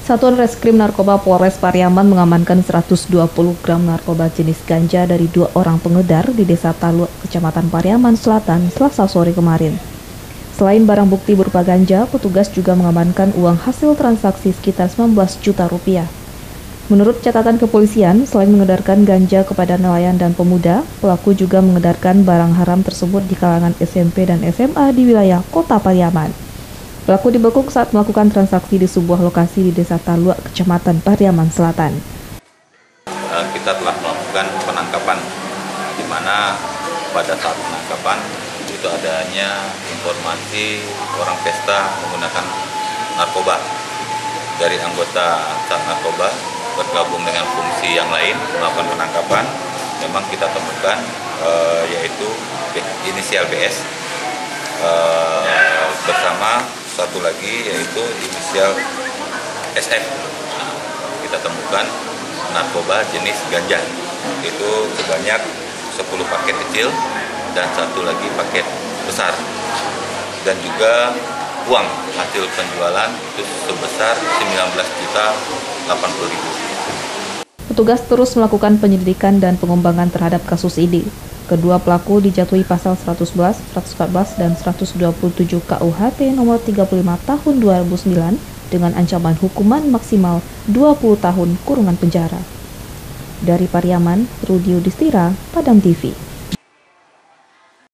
Satuan Reskrim Narkoba Polres Pariaman mengamankan 120 gram narkoba jenis ganja dari 2 orang pengedar di Desa Taluk, Kecamatan Pariaman Selatan, Selasa sore kemarin. Selain barang bukti berupa ganja, petugas juga mengamankan uang hasil transaksi sekitar 19 juta rupiah. Menurut catatan kepolisian, selain mengedarkan ganja kepada nelayan dan pemuda, pelaku juga mengedarkan barang haram tersebut di kalangan SMP dan SMA di wilayah Kota Pariaman. Pelaku dibekuk saat melakukan transaksi di sebuah lokasi di Desa Taluk, Kecamatan Pariaman Selatan. Kita telah melakukan penangkapan, di mana pada saat penangkapan itu adanya informasi orang pesta menggunakan narkoba. Dari anggota Sat Narkoba bergabung dengan fungsi yang lain melakukan penangkapan, memang kita temukan yaitu inisial BS bersama satu lagi yaitu inisial SF. Kita temukan narkoba jenis ganja itu sebanyak 10 paket kecil dan satu lagi paket besar, dan juga uang hasil penjualan itu sebesar 19.080.000. Petugas terus melakukan penyelidikan dan pengembangan terhadap kasus ini. Kedua pelaku dijatuhi pasal 111, 114, dan 127 KUHP nomor 35 tahun 2009 dengan ancaman hukuman maksimal 20 tahun kurungan penjara. Dari Pariaman, Rudi Yudhistira, Padang TV.